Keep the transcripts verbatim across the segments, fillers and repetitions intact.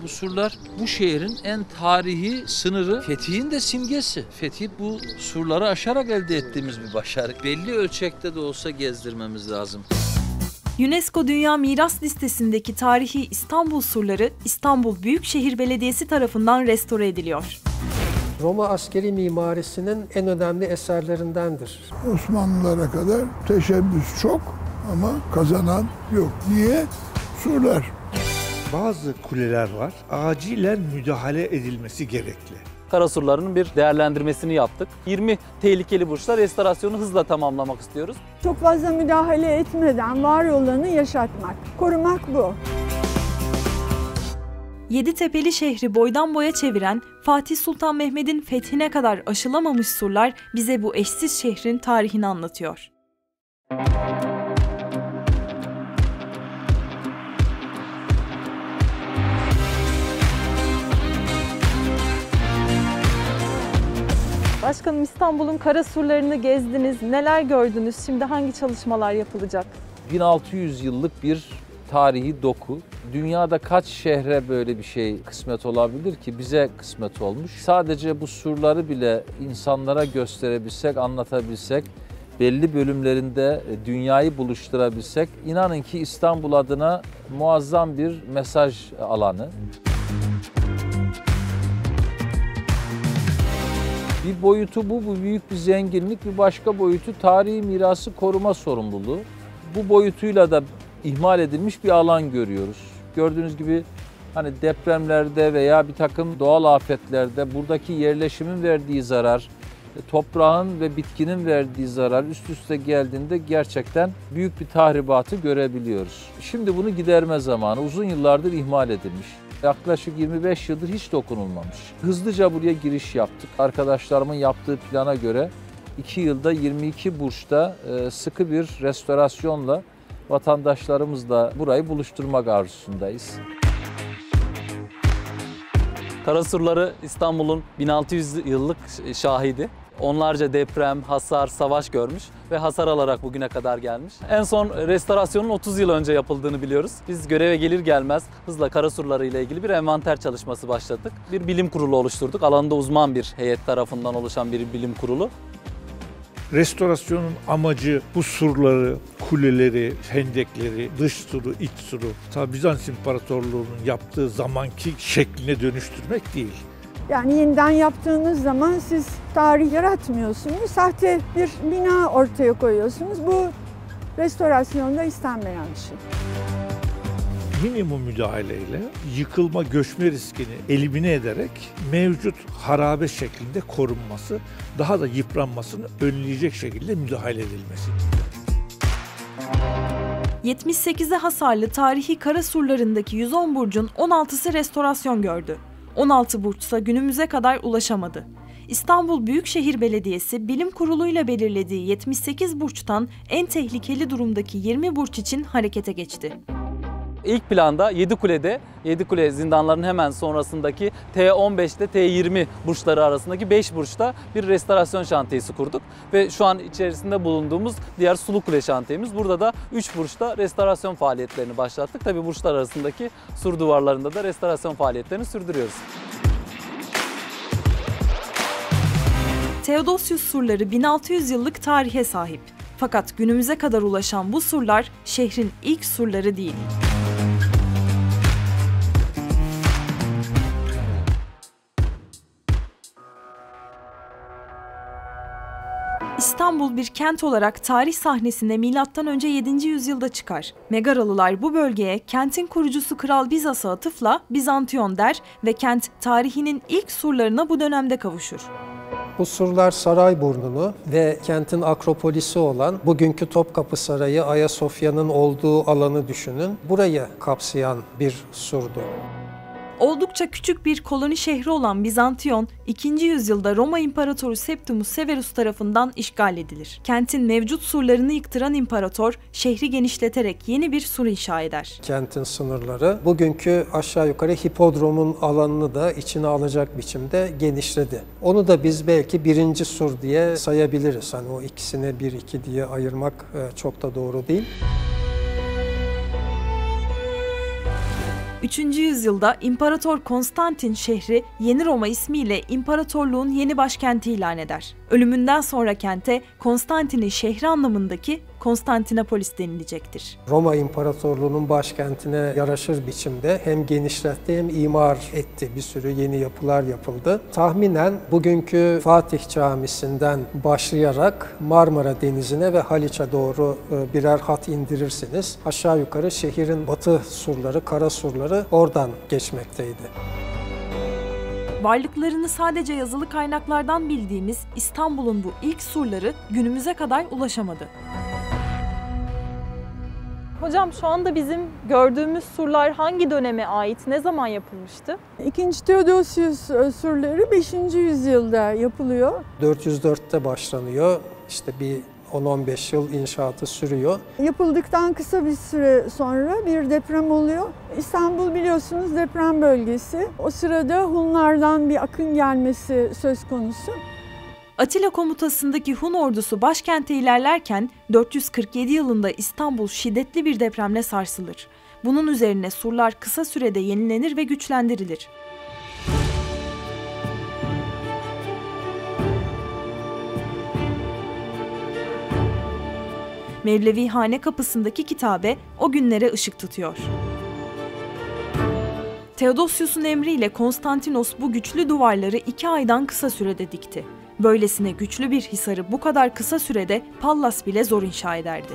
bu surlar bu şehrin en tarihi sınırı, fethihin de simgesi. Fetih bu surları aşarak elde ettiğimiz bir başarı. Belli ölçekte de olsa gezdirmemiz lazım. UNESCO Dünya Miras Listesi'ndeki tarihi İstanbul surları İstanbul Büyükşehir Belediyesi tarafından restore ediliyor. Roma askeri mimarisinin en önemli eserlerindendir. Osmanlılara kadar teşebbüs çok ama kazanan yok. Niye? Surlar. Bazı kuleler var, acilen müdahale edilmesi gerekli. Karasurlarının bir değerlendirmesini yaptık. yirmi tehlikeli burçta restorasyonu hızla tamamlamak istiyoruz. Çok fazla müdahale etmeden var olanı yaşatmak, korumak bu. Yeditepe'li şehri boydan boya çeviren, Fatih Sultan Mehmet'in fethine kadar aşılamamış surlar bize bu eşsiz şehrin tarihini anlatıyor. Başkanım, İstanbul'un kara surlarını gezdiniz, neler gördünüz? Şimdi hangi çalışmalar yapılacak? bin altı yüz yıllık bir tarihi doku. Dünyada kaç şehre böyle bir şey kısmet olabilir ki? Bize kısmet olmuş. Sadece bu surları bile insanlara gösterebilsek, anlatabilsek, belli bölümlerinde dünyayı buluşturabilsek, inanın ki İstanbul adına muazzam bir mesaj alanı. Bir boyutu bu, bu büyük bir zenginlik. Bir başka boyutu tarihi mirası koruma sorumluluğu. Bu boyutuyla da ihmal edilmiş bir alan görüyoruz. Gördüğünüz gibi hani depremlerde veya bir takım doğal afetlerde buradaki yerleşimin verdiği zarar, toprağın ve bitkinin verdiği zarar üst üste geldiğinde gerçekten büyük bir tahribatı görebiliyoruz. Şimdi bunu giderme zamanı, uzun yıllardır ihmal edilmiş. Yaklaşık yirmi beş yıldır hiç dokunulmamış. Hızlıca buraya giriş yaptık. Arkadaşlarımın yaptığı plana göre iki yılda yirmi iki burçta sıkı bir restorasyonla vatandaşlarımızla burayı buluşturmak arzusundayız. Karasurları İstanbul'un bin altı yüz yıllık şahidi. Onlarca deprem, hasar, savaş görmüş ve hasar alarak bugüne kadar gelmiş. En son restorasyonun otuz yıl önce yapıldığını biliyoruz. Biz göreve gelir gelmez hızla karasurları ile ilgili bir envanter çalışması başlattık. Bir bilim kurulu oluşturduk. Alanında uzman bir heyet tarafından oluşan bir bilim kurulu. Restorasyonun amacı bu surları, kuleleri, hendekleri, dış suru, iç suru, ta Bizans İmparatorluğu'nun yaptığı zamanki şekline dönüştürmek değil. Yani yeniden yaptığınız zaman siz tarih yaratmıyorsunuz, sahte bir bina ortaya koyuyorsunuz. Bu restorasyonda istenmeyen bir şey. Minimum müdahaleyle yıkılma, göçme riskini elimine ederek mevcut harabe şeklinde korunması, daha da yıpranmasını önleyecek şekilde müdahale edilmesi. yetmiş sekize hasarlı tarihi kara surlarındaki yüz on burcun on altısı restorasyon gördü. on altı burçsa günümüze kadar ulaşamadı. İstanbul Büyükşehir Belediyesi Bilim Kurulu'yla belirlediği yetmiş sekiz burçtan en tehlikeli durumdaki yirmi burç için harekete geçti. İlk planda Yedikule'de, Yedikule zindanlarının hemen sonrasındaki T on beş ile T yirmi burçları arasındaki beş burçta bir restorasyon şantiyesi kurduk. Ve şu an içerisinde bulunduğumuz diğer Sulukule şantiyemiz. Burada da üç burçta restorasyon faaliyetlerini başlattık. Tabii burçlar arasındaki sur duvarlarında da restorasyon faaliyetlerini sürdürüyoruz. Theodosius surları bin altı yüz yıllık tarihe sahip. Fakat günümüze kadar ulaşan bu surlar şehrin ilk surları değil. İstanbul bir kent olarak tarih sahnesine milattan önce yedinci yüzyılda çıkar. Megaralılar bu bölgeye kentin kurucusu Kral Bizas'a atıfla Bizantiyon der ve kent tarihinin ilk surlarına bu dönemde kavuşur. Bu surlar Sarayburnu'nu ve kentin akropolisi olan bugünkü Topkapı Sarayı, Ayasofya'nın olduğu alanı düşünün. Burayı kapsayan bir surdu. Oldukça küçük bir koloni şehri olan Bizantiyon, ikinci yüzyılda Roma İmparatoru Septimus Severus tarafından işgal edilir. Kentin mevcut surlarını yıktıran imparator, şehri genişleterek yeni bir sur inşa eder. Kentin sınırları bugünkü aşağı yukarı hipodromun alanını da içine alacak biçimde genişledi. Onu da biz belki birinci sur diye sayabiliriz. Hani o ikisini bir iki diye ayırmak çok da doğru değil. üçüncü yüzyılda İmparator Konstantin şehri Yeni Roma ismiyle imparatorluğun yeni başkenti ilan eder. Ölümünden sonra kente Konstantin'in şehri anlamındaki Konstantinopolis denilecektir. Roma İmparatorluğu'nun başkentine yaraşır biçimde hem genişletti hem imar etti. Bir sürü yeni yapılar yapıldı. Tahminen bugünkü Fatih Camisi'nden başlayarak Marmara Denizi'ne ve Haliç'e doğru birer hat indirirsiniz. Aşağı yukarı şehrin batı surları, kara surları oradan geçmekteydi. Varlıklarını sadece yazılı kaynaklardan bildiğimiz İstanbul'un bu ilk surları günümüze kadar ulaşamadı. Hocam şu anda bizim gördüğümüz surlar hangi döneme ait, ne zaman yapılmıştı? İkinci Theodosius surları beşinci yüzyılda yapılıyor. dört yüz dörtte başlanıyor. İşte bir on on beş yıl inşaatı sürüyor. Yapıldıktan kısa bir süre sonra bir deprem oluyor. İstanbul biliyorsunuz deprem bölgesi. O sırada Hunlardan bir akın gelmesi söz konusu. Atilla komutasındaki Hun ordusu başkente ilerlerken dört yüz kırk yedi yılında İstanbul şiddetli bir depremle sarsılır. Bunun üzerine surlar kısa sürede yenilenir ve güçlendirilir. Mevlevihane kapısındaki kitabe o günlere ışık tutuyor. Theodosius'un emriyle Konstantinos bu güçlü duvarları iki aydan kısa sürede dikti. Böylesine güçlü bir hisarı bu kadar kısa sürede Pallas bile zor inşa ederdi.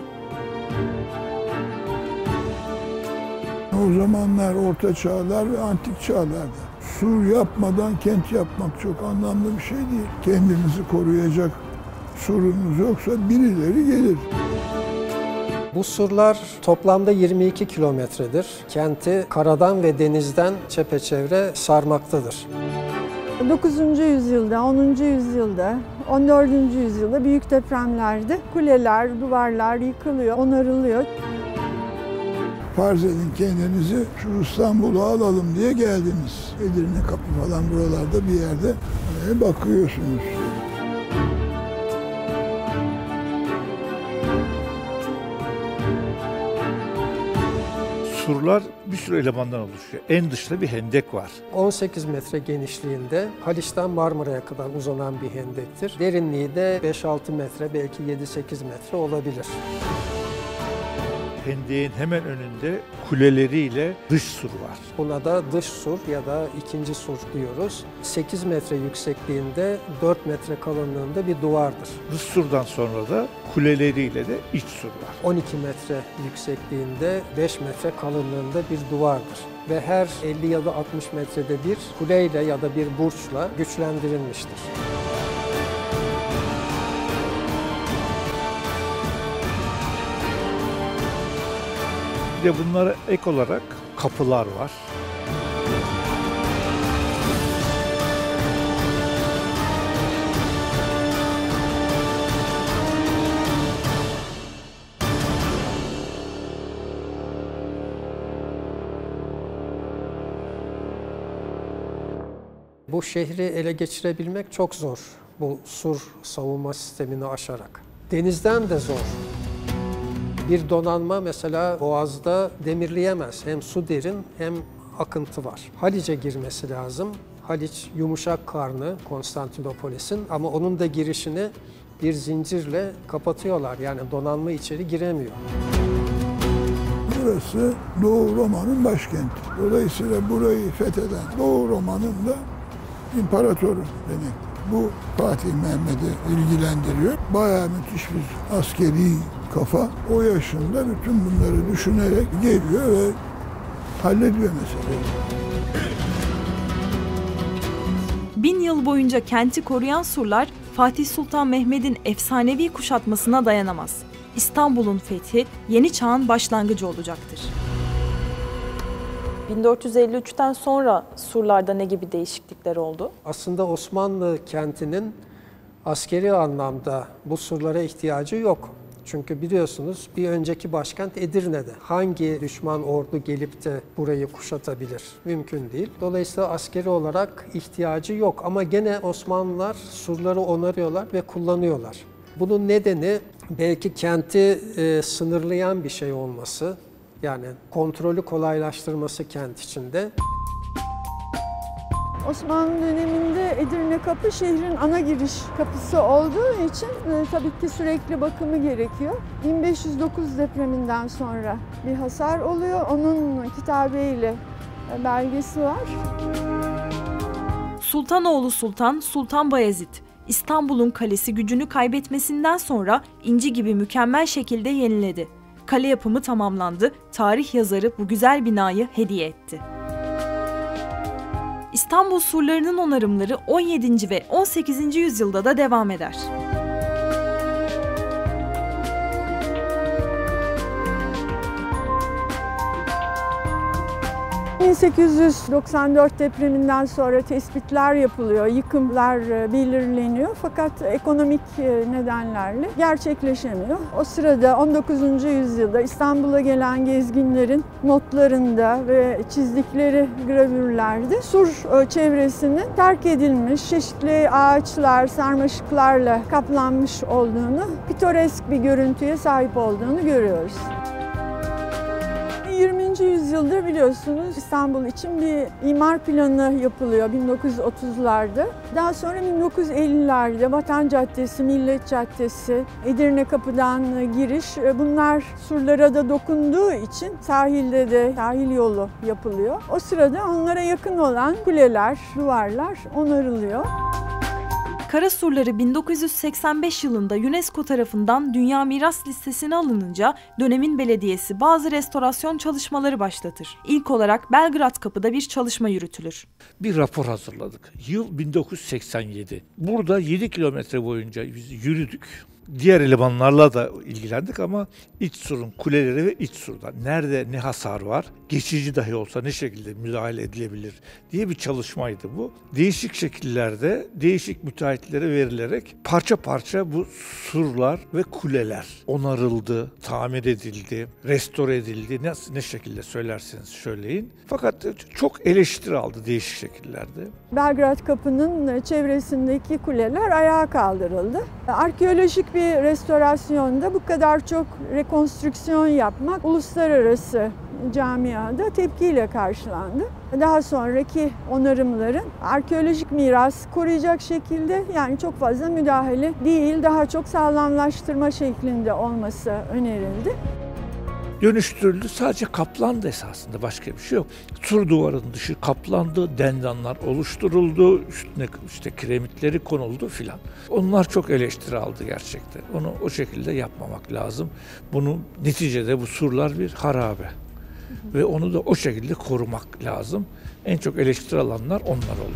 O zamanlar orta çağlar ve antik çağlarda sur yapmadan kent yapmak çok anlamlı bir şey değil. Kendinizi koruyacak surunuz yoksa birileri gelir. Bu surlar toplamda yirmi iki kilometredir. Kenti karadan ve denizden çepeçevre sarmaktadır. dokuzuncu yüzyılda, onuncu yüzyılda, on dördüncü yüzyılda büyük depremlerde kuleler, duvarlar yıkılıyor, onarılıyor. Farz edin kendinizi şu İstanbul'u alalım diye geldiniz. Edirne Kapı falan buralarda bir yerde oraya bakıyorsunuz. Surlar bir sürü elemandan oluşuyor. En dışta bir hendek var. on sekiz metre genişliğinde Haliç'ten Marmara'ya kadar uzanan bir hendektir. Derinliği de beş altı metre, belki yedi sekiz metre olabilir. Hendeğin hemen önünde kuleleriyle dış sur var. Buna da dış sur ya da ikinci sur diyoruz. sekiz metre yüksekliğinde, dört metre kalınlığında bir duvardır. Dış surdan sonra da kuleleriyle de iç sur var. on iki metre yüksekliğinde, beş metre kalınlığında bir duvardır. Ve her elli ya da altmış metrede bir kuleyle ya da bir burçla güçlendirilmiştir. Bir de bunlara ek olarak kapılar var. Bu şehri ele geçirebilmek çok zor, bu sur savunma sistemini aşarak. Denizden de zor. Bir donanma mesela Boğaz'da demirleyemez. Hem su derin hem akıntı var. Haliç'e girmesi lazım. Haliç yumuşak karnı Konstantinopolis'in ama onun da girişini bir zincirle kapatıyorlar. Yani donanma içeri giremiyor. Burası Doğu Roma'nın başkenti. Dolayısıyla burayı fetheden Doğu Roma'nın da imparatoru demek. Bu Fatih Mehmet'i ilgilendiriyor. Bayağı müthiş bir askeri kafa. O yaşında bütün bunları düşünerek geliyor ve hallediyor meseleyi. Bin yıl boyunca kenti koruyan surlar Fatih Sultan Mehmet'in efsanevi kuşatmasına dayanamaz. İstanbul'un fethi yeni çağın başlangıcı olacaktır. bin dört yüz elli üçten sonra surlarda ne gibi değişiklikler oldu? Aslında Osmanlı kentinin askeri anlamda bu surlara ihtiyacı yok. Çünkü biliyorsunuz bir önceki başkent Edirne'de. Hangi düşman ordu gelip de burayı kuşatabilir? Mümkün değil. Dolayısıyla askeri olarak ihtiyacı yok. Ama gene Osmanlılar surları onarıyorlar ve kullanıyorlar. Bunun nedeni belki kenti e, sınırlayan bir şey olması. Yani kontrolü kolaylaştırması kent içinde. Osmanlı döneminde Edirne Kapı şehrin ana giriş kapısı olduğu için e, tabii ki sürekli bakımı gerekiyor. bin beş yüz dokuz depreminden sonra bir hasar oluyor. Onun kitabeyle e, belgesi var. Sultanoğlu Sultan, Sultan Bayezid, İstanbul'un kalesi gücünü kaybetmesinden sonra inci gibi mükemmel şekilde yeniledi. Kale yapımı tamamlandı, tarih yazarı bu güzel binayı hediye etti. İstanbul surlarının onarımları on yedinci ve on sekizinci yüzyılda da devam eder. bin sekiz yüz doksan dört depreminden sonra tespitler yapılıyor, yıkımlar belirleniyor fakat ekonomik nedenlerle gerçekleşemiyor. O sırada on dokuzuncu yüzyılda İstanbul'a gelen gezginlerin notlarında ve çizdikleri gravürlerde sur çevresinin terk edilmiş, çeşitli ağaçlar, sarmaşıklarla kaplanmış olduğunu, pitoresk bir görüntüye sahip olduğunu görüyoruz. yirminci yüzyılda biliyorsunuz İstanbul için bir imar planı yapılıyor bin dokuz yüz otuzlarda. Daha sonra bin dokuz yüz ellilerde Vatan Caddesi, Millet Caddesi, Edirne Kapı'dan giriş bunlar surlara da dokunduğu için sahilde de sahil yolu yapılıyor. O sırada onlara yakın olan kuleler, duvarlar onarılıyor. Kara surları bin dokuz yüz seksen beş yılında UNESCO tarafından Dünya Miras Listesi'ne alınınca dönemin belediyesi bazı restorasyon çalışmaları başlatır. İlk olarak Belgrad Kapı'da bir çalışma yürütülür. Bir rapor hazırladık. Yıl bin dokuz yüz seksen yedi. Burada yedi kilometre boyunca biz yürüdük. Diğer elemanlarla da ilgilendik ama iç surun kuleleri ve iç surda nerede ne hasar var, geçici dahi olsa ne şekilde müdahale edilebilir diye bir çalışmaydı bu. Değişik şekillerde, değişik müteahhitlere verilerek parça parça bu surlar ve kuleler onarıldı, tamir edildi, restore edildi. Ne, ne şekilde söylerseniz söyleyin. Fakat çok eleştiri aldı değişik şekillerde. Belgrad Kapı'nın çevresindeki kuleler ayağa kaldırıldı. Arkeolojik bir restorasyonda bu kadar çok rekonstrüksiyon yapmak uluslararası camiada tepkiyle karşılandı. Daha sonraki onarımların arkeolojik miras koruyacak şekilde yani çok fazla müdahale değil, daha çok sağlamlaştırma şeklinde olması önerildi. Dönüştürüldü. Sadece kaplandı esasında. Başka bir şey yok. Sur duvarının dışı kaplandı, dendanlar oluşturuldu, üstüne işte kiremitleri konuldu filan. Onlar çok eleştiri aldı gerçekten. Onu o şekilde yapmamak lazım. Bunu neticede bu surlar bir harabe. Hı hı. Ve onu da o şekilde korumak lazım. En çok eleştiri alanlar onlar oldu.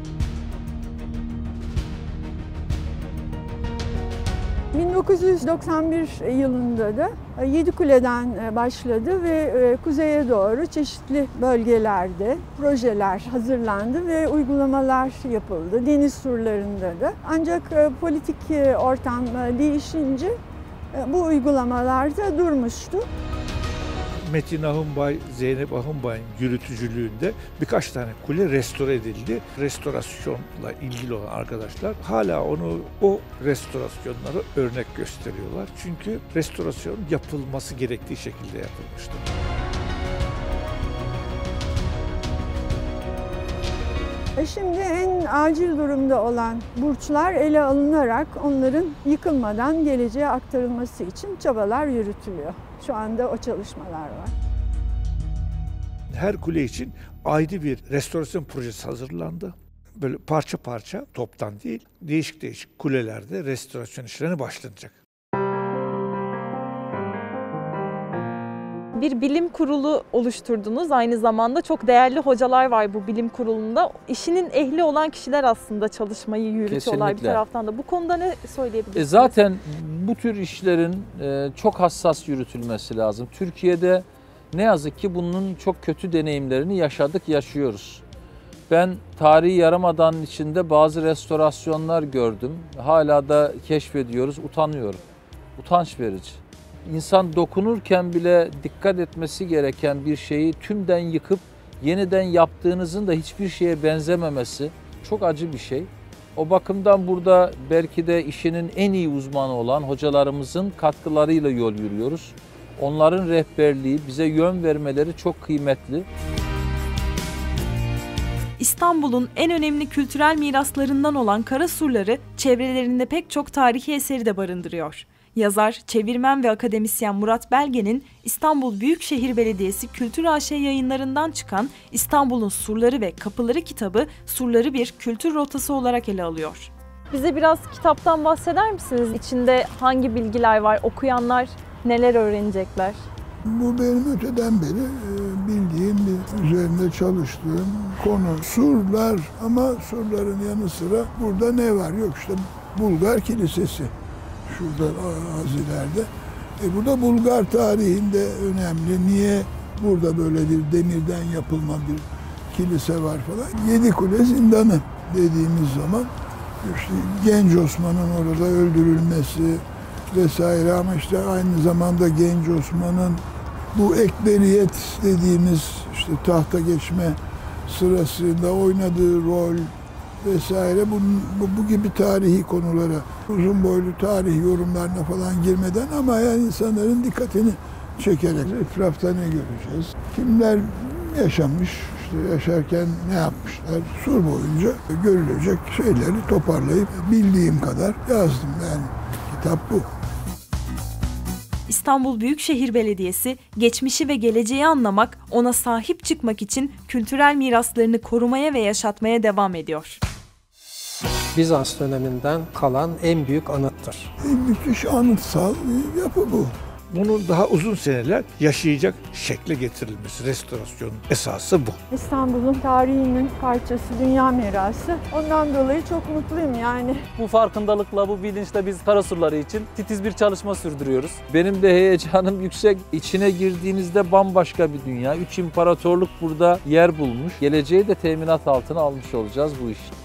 bin dokuz yüz doksan bir yılında da Yedikule'den başladı ve kuzeye doğru çeşitli bölgelerde projeler hazırlandı ve uygulamalar yapıldı. Deniz surlarında da. Ancak politik ortam değişince bu uygulamalar da durmuştu. Metin Ahınbay, Zeynep Ahınbay'ın yürütücülüğünde birkaç tane kule restore edildi. Restorasyonla ilgili olan arkadaşlar hala onu, o restorasyonları örnek gösteriyorlar. Çünkü restorasyon yapılması gerektiği şekilde yapılmıştı. Şimdi en acil durumda olan burçlar ele alınarak onların yıkılmadan geleceğe aktarılması için çabalar yürütülüyor. Şu anda o çalışmalar var. Her kule için ayrı bir restorasyon projesi hazırlandı. Böyle parça parça, toptan değil, değişik değişik kulelerde restorasyon işlerine başlanacak. Bir bilim kurulu oluşturdunuz. Aynı zamanda çok değerli hocalar var bu bilim kurulunda. İşinin ehli olan kişiler aslında çalışmayı yürütüyorlar. Kesinlikle. Bir taraftan da. Bu konuda ne söyleyebilirsiniz? E zaten bu tür işlerin e, çok hassas yürütülmesi lazım. Türkiye'de ne yazık ki bunun çok kötü deneyimlerini yaşadık, yaşıyoruz. Ben tarihi yarımadanın içinde bazı restorasyonlar gördüm. Hala da keşfediyoruz, utanıyorum. Utanç verici. İnsan dokunurken bile dikkat etmesi gereken bir şeyi tümden yıkıp yeniden yaptığınızın da hiçbir şeye benzememesi çok acı bir şey. O bakımdan burada belki de işinin en iyi uzmanı olan hocalarımızın katkılarıyla yol yürüyoruz. Onların rehberliği, bize yön vermeleri çok kıymetli. İstanbul'un en önemli kültürel miraslarından olan kara surları çevrelerinde pek çok tarihi eseri de barındırıyor. Yazar, çevirmen ve akademisyen Murat Belge'nin İstanbul Büyükşehir Belediyesi Kültür A Ş yayınlarından çıkan İstanbul'un Surları ve Kapıları kitabı surları bir kültür rotası olarak ele alıyor. Bize biraz kitaptan bahseder misiniz? İçinde hangi bilgiler var? Okuyanlar neler öğrenecekler? Bu benim öteden beri bildiğim, bir üzerinde çalıştığım konu. Surlar, ama surların yanı sıra burada ne var? Yok işte Bulgar Kilisesi. Şurada az ileride. E burada Bulgar tarihinde önemli. Niye burada böyle bir demirden yapılma bir kilise var falan. Yedikule Zindanı dediğimiz zaman işte Genç Osman'ın orada öldürülmesi vesaire, ama işte aynı zamanda Genç Osman'ın bu ekberiyet dediğimiz işte tahta geçme sırasında oynadığı rol vesaire, bu, bu, bu gibi tarihi konulara, uzun boylu tarih yorumlarına falan girmeden ama yani insanların dikkatini çekerek etrafta ne göreceğiz? Kimler yaşamış, işte yaşarken ne yapmışlar? Sur boyunca görülecek şeyleri toparlayıp bildiğim kadar yazdım yani. Kitap bu. İstanbul Büyükşehir Belediyesi, geçmişi ve geleceği anlamak, ona sahip çıkmak için kültürel miraslarını korumaya ve yaşatmaya devam ediyor. Bizans döneminden kalan en büyük anıttır. E, müthiş anıtsal bir yapı bu. Bunun daha uzun seneler yaşayacak şekle getirilmesi, restorasyonun esası bu. İstanbul'un tarihinin parçası, dünya mirası. Ondan dolayı çok mutluyum yani. Bu farkındalıkla, bu bilinçle biz Karasurları için titiz bir çalışma sürdürüyoruz. Benim de heyecanım yüksek. İçine girdiğinizde bambaşka bir dünya. Üç imparatorluk burada yer bulmuş. Geleceği de teminat altına almış olacağız bu iş.